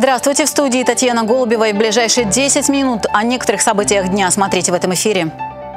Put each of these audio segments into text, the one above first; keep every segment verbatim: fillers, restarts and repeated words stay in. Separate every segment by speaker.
Speaker 1: Здравствуйте, в студии Татьяна Голубева. И в ближайшие десять минут о некоторых событиях дня смотрите в этом эфире.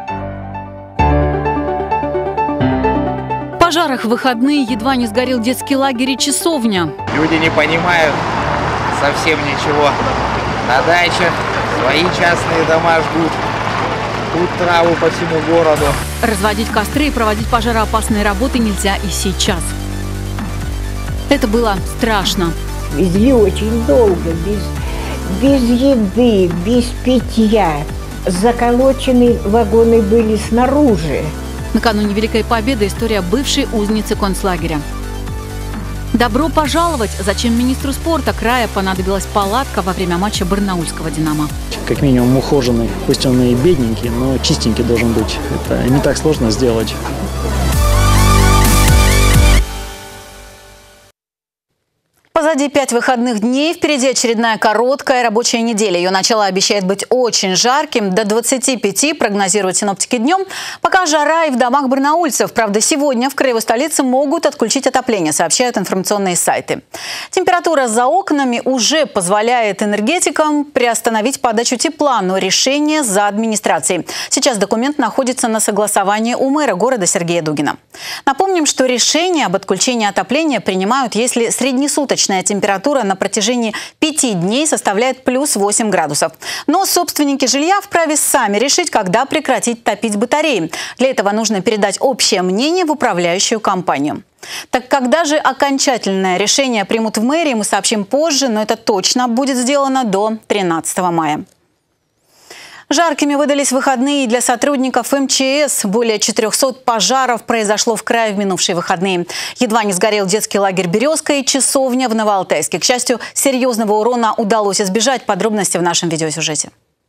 Speaker 1: В пожарах в выходные едва не сгорел детский лагерь и часовня.
Speaker 2: Люди не понимают совсем ничего. На дачах свои частные дома ждут. Тут траву по всему городу.
Speaker 1: Разводить костры и проводить пожароопасные работы нельзя и сейчас. Это было страшно.
Speaker 3: Везли очень долго, без, без еды, без питья. Заколочены вагоны были снаружи.
Speaker 1: Накануне Великой Победы история бывшей узницы концлагеря. Добро пожаловать! Зачем министру спорта края понадобилась палатка во время матча барнаульского «Динамо»?
Speaker 4: Как минимум ухоженный, пусть он и бедненький, но чистенький должен быть. Это не так сложно сделать.
Speaker 1: Позади пять выходных дней, впереди очередная короткая рабочая неделя. Ее начало обещает быть очень жарким, до двадцати пяти, прогнозируют синоптики днем. Пока жара и в домах барнаульцев. Правда, сегодня в краевой столице могут отключить отопление, сообщают информационные сайты. Температура за окнами уже позволяет энергетикам приостановить подачу тепла, но решение за администрацией. Сейчас документ находится на согласовании у мэра города Сергея Дугина. Напомним, что решение об отключении отопления принимают, если среднесуточная температура на протяжении пяти дней составляет плюс восемь градусов. Но собственники жилья вправе сами решить, когда прекратить топить батареи. Для этого нужно передать общее мнение в управляющую компанию. Так когда же окончательное решение примут в мэрии, мы сообщим позже, но это точно будет сделано до тринадцатого мая. Жаркими выдались выходные для сотрудников эм че эс. Более четырёхсот пожаров произошло в крае в минувшие выходные. Едва не сгорел детский лагерь «Березка» и часовня в Новоалтайске. К счастью, серьезного урона удалось избежать. Подробности в нашем видеосюжете.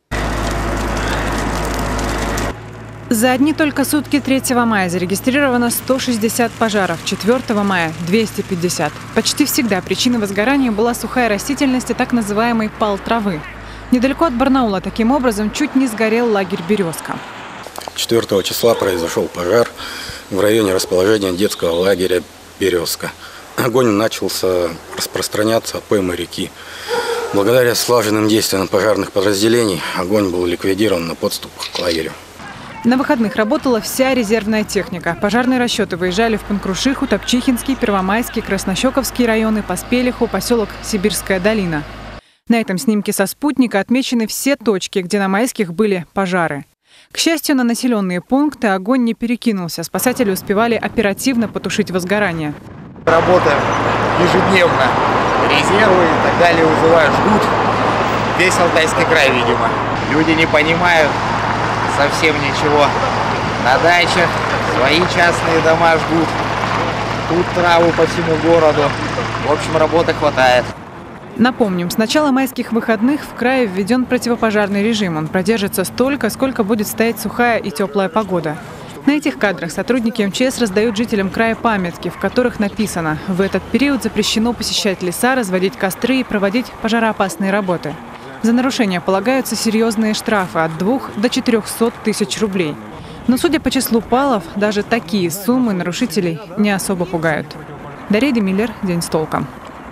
Speaker 5: За одни только сутки третьего мая зарегистрировано сто шестьдесят пожаров, четвёртого мая – двести пятьдесят. Почти всегда причиной возгорания была сухая растительность и так называемый пал травы. Недалеко от Барнаула таким образом чуть не сгорел лагерь «Березка».
Speaker 6: четвёртого числа произошел пожар в районе расположения детского лагеря «Березка». Огонь начался распространяться от поймы реки. Благодаря слаженным действиям пожарных подразделений огонь был ликвидирован на подступах к лагерю.
Speaker 5: На выходных работала вся резервная техника. Пожарные расчеты выезжали в Панкрушиху, Топчихинский, Первомайский, Краснощековский районы, Поспелиху, поселок Сибирская долина. На этом снимке со спутника отмечены все точки, где на майских были пожары. К счастью, на населенные пункты огонь не перекинулся. Спасатели успевали оперативно потушить возгорание.
Speaker 2: Работаем ежедневно. Резервы и так далее вызывают, ждут. Весь Алтайский край, видимо. Люди не понимают совсем ничего. На дачах свои частные дома ждут. Тут траву по всему городу. В общем, работы хватает.
Speaker 5: Напомним, с начала майских выходных в крае введен противопожарный режим. Он продержится столько, сколько будет стоять сухая и теплая погода. На этих кадрах сотрудники эм че эс раздают жителям края памятки, в которых написано: в этот период запрещено посещать леса, разводить костры и проводить пожароопасные работы. За нарушения полагаются серьезные штрафы от двух до четырёхсот тысяч рублей. Но, судя по числу палов, даже такие суммы нарушителей не особо пугают. Дарья Демиллер, День с толком.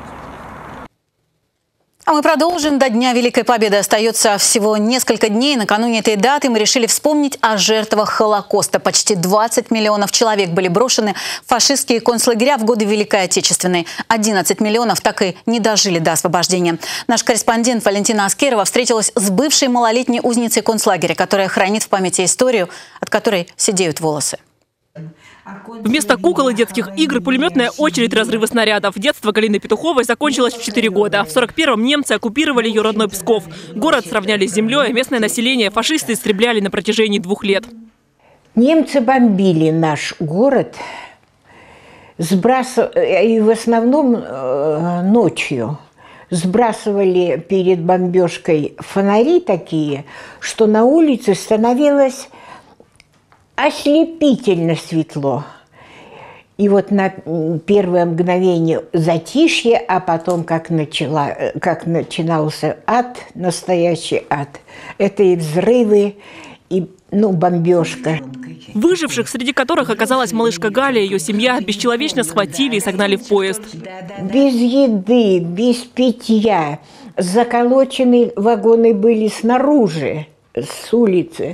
Speaker 1: А мы продолжим. До Дня Великой Победы остается всего несколько дней. Накануне этой даты мы решили вспомнить о жертвах Холокоста. Почти двадцать миллионов человек были брошены в фашистские концлагеря в годы Великой Отечественной. одиннадцать миллионов так и не дожили до освобождения. Наш корреспондент Валентина Аскерова встретилась с бывшей малолетней узницей концлагеря, которая хранит в памяти историю, от которой седеют волосы.
Speaker 7: Вместо кукол и детских игр пулеметная очередь разрыва снарядов. Детство Галины Петуховой закончилось в четыре года. В сорок первом немцы оккупировали ее родной Псков. Город сравняли с землей, а местное население фашисты истребляли на протяжении двух лет.
Speaker 3: Немцы бомбили наш город, сбрасывали, и в основном э, ночью. Сбрасывали перед бомбежкой фонари такие, что на улице становилось ослепительно светло. И вот на первое мгновение затишье, а потом, как, начала, как начинался ад, настоящий ад, это и взрывы, и, ну, бомбежка.
Speaker 7: Выживших, среди которых оказалась малышка Галя и ее семья, бесчеловечно схватили и согнали в поезд.
Speaker 3: Без еды, без питья. Заколочены вагоны были снаружи, с улицы.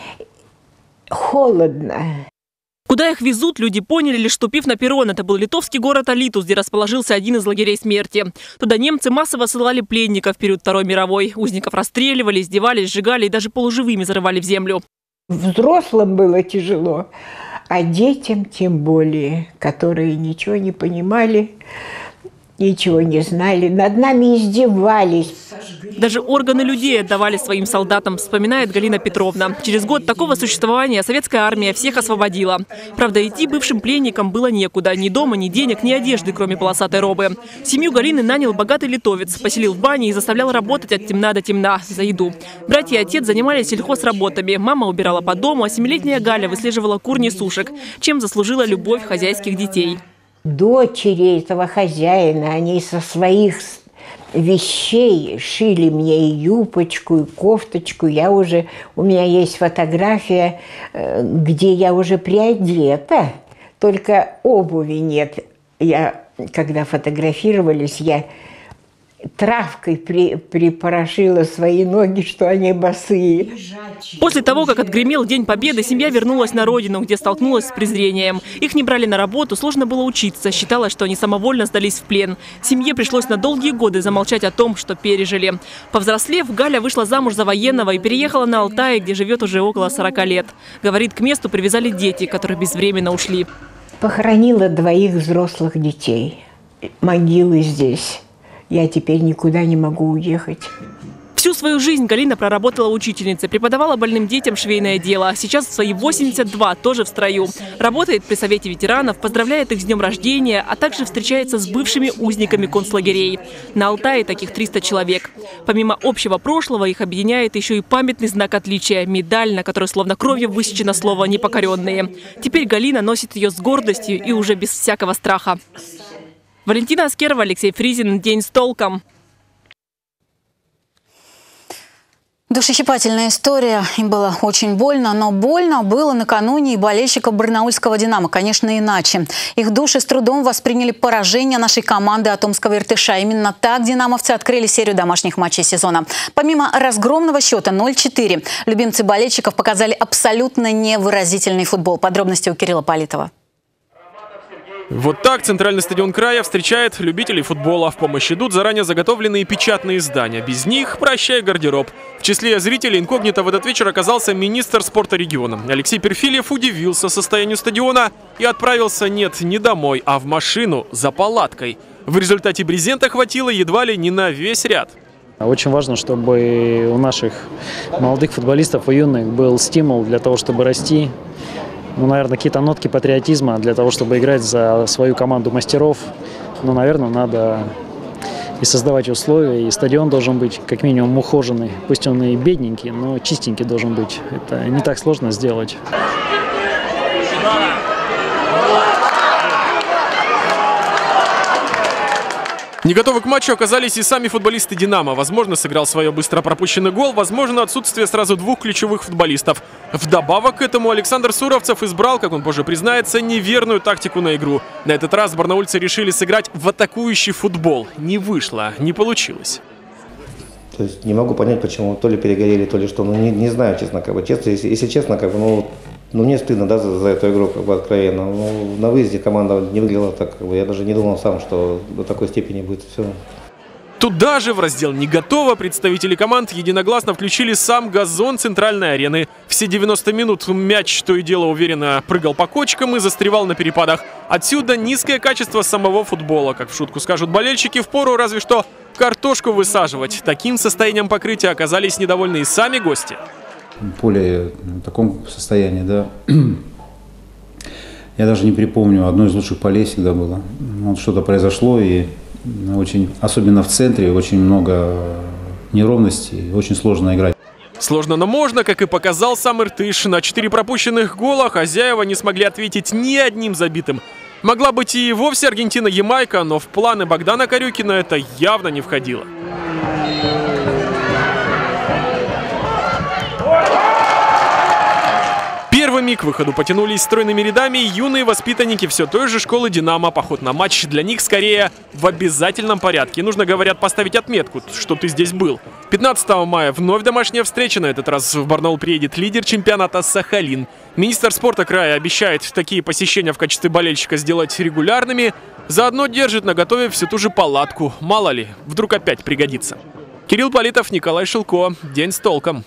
Speaker 3: Холодно.
Speaker 7: Куда их везут, люди поняли, лишь ступив на перрон. Это был литовский город Алитус, где расположился один из лагерей смерти. Туда немцы массово ссылали пленников в период Второй мировой. Узников расстреливали, издевались, сжигали и даже полуживыми зарывали в землю.
Speaker 3: Взрослым было тяжело, а детям тем более, которые ничего не понимали, ничего не знали, над нами издевались.
Speaker 7: Даже органы людей отдавали своим солдатам, вспоминает Галина Петровна. Через год такого существования советская армия всех освободила. Правда, идти бывшим пленникам было некуда. Ни дома, ни денег, ни одежды, кроме полосатой робы. Семью Галины нанял богатый литовец, поселил в бане и заставлял работать от темна до темна за еду. Братья и отец занимались сельхозработами. Мама убирала по дому, а семилетняя Галя выслеживала кур несушек, чем заслужила любовь хозяйских детей.
Speaker 3: Дочери этого хозяина, они со своих вещей шили мне и юбочку, и кофточку. Я уже, у меня есть фотография, где я уже приодета, только обуви нет. Я, когда фотографировались, я травкой при, припорошила свои ноги, что они босые.
Speaker 7: После того, как отгремел День Победы, семья вернулась на родину, где столкнулась с презрением. Их не брали на работу, сложно было учиться. Считалось, что они самовольно сдались в плен. Семье пришлось на долгие годы замолчать о том, что пережили. Повзрослев, Галя вышла замуж за военного и переехала на Алтай, где живет уже около сорока лет. Говорит, к месту привязали дети, которые безвременно ушли.
Speaker 3: Похоронила двоих взрослых детей. Могилы здесь. Я теперь никуда не могу уехать.
Speaker 7: Всю свою жизнь Галина проработала учительницей, преподавала больным детям швейное дело. Сейчас в свои восемьдесят два тоже в строю. Работает при Совете ветеранов, поздравляет их с днем рождения, а также встречается с бывшими узниками концлагерей. На Алтае таких триста человек. Помимо общего прошлого, их объединяет еще и памятный знак отличия – медаль, на которой словно кровью высечено слово «непокоренные». Теперь Галина носит ее с гордостью и уже без всякого страха. Валентина Аскерова, Алексей Фризин. День с толком.
Speaker 1: Душещипательная история. Им было очень больно, но больно было накануне и болельщиков барнаульского «Динамо». Конечно, иначе. Их души с трудом восприняли поражение нашей команды Атомского Иртыша. Именно так динамовцы открыли серию домашних матчей сезона. Помимо разгромного счета ноль четыре, любимцы болельщиков показали абсолютно невыразительный футбол. Подробности у Кирилла Политова.
Speaker 8: Вот так центральный стадион края встречает любителей футбола. В помощь идут заранее заготовленные печатные издания. Без них прощай гардероб. В числе зрителей инкогнито в этот вечер оказался министр спорта региона. Алексей Перфильев удивился состоянию стадиона и отправился нет, не домой, а в машину за палаткой. В результате брезента хватило едва ли не на весь ряд.
Speaker 4: Очень важно, чтобы у наших молодых футболистов и юных был стимул для того, чтобы расти. Ну, наверное, какие-то нотки патриотизма для того, чтобы играть за свою команду мастеров. Ну, наверное, надо и создавать условия, и стадион должен быть как минимум ухоженный. Пусть он и бедненький, но чистенький должен быть. Это не так сложно сделать.
Speaker 8: Не готовы к матчу оказались и сами футболисты «Динамо». Возможно, сыграл свое быстро пропущенный гол, возможно, отсутствие сразу двух ключевых футболистов. Вдобавок к этому Александр Суровцев избрал, как он позже признается, неверную тактику на игру. На этот раз барнаульцы решили сыграть в атакующий футбол. Не вышло, не получилось.
Speaker 9: То есть не могу понять, почему то ли перегорели, то ли что. Ну, не, не знаю, честно, как бы, честно, если, если честно, как бы, ну, ну, мне стыдно, да, за, за эту игру, как бы, откровенно. Ну, на выезде команда не выглядела так, как бы, я даже не думал сам, что до такой степени будет все.
Speaker 8: Туда же в раздел «Не готово» представители команд единогласно включили сам газон центральной арены. Все девяносто минут мяч то и дело уверенно прыгал по кочкам и застревал на перепадах. Отсюда низкое качество самого футбола. Как в шутку скажут болельщики, впору разве что картошку высаживать. Таким состоянием покрытия оказались недовольны и сами гости.
Speaker 10: Поле в таком состоянии, да. Я даже не припомню, одно из лучших полей всегда было. Вот что-то произошло, и очень, особенно в центре, очень много неровностей, очень сложно играть.
Speaker 8: Сложно, но можно, как и показал сам Иртыш. На четыре пропущенных гола хозяева не смогли ответить ни одним забитым. Могла быть и вовсе Аргентина-Ямайка, но в планы Богдана Корюкина это явно не входило. к выходу потянулись стройными рядами юные воспитанники все той же школы «Динамо». Поход на матч для них скорее в обязательном порядке. Нужно, говорят, поставить отметку, что ты здесь был. пятнадцатого мая вновь домашняя встреча. На этот раз в Барнаул приедет лидер чемпионата «Сахалин». Министр спорта края обещает такие посещения в качестве болельщика сделать регулярными. Заодно держит наготове всю ту же палатку. Мало ли, вдруг опять пригодится. Кирилл Политов, Николай Шилко. День с толком.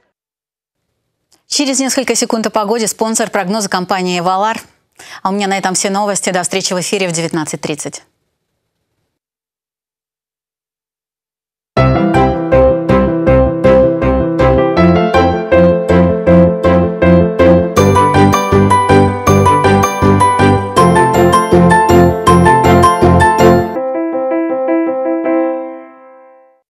Speaker 1: Через несколько секунд о погоде. Спонсор прогноза компании «Валар». А у меня на этом все новости. До встречи в эфире в девятнадцать тридцать.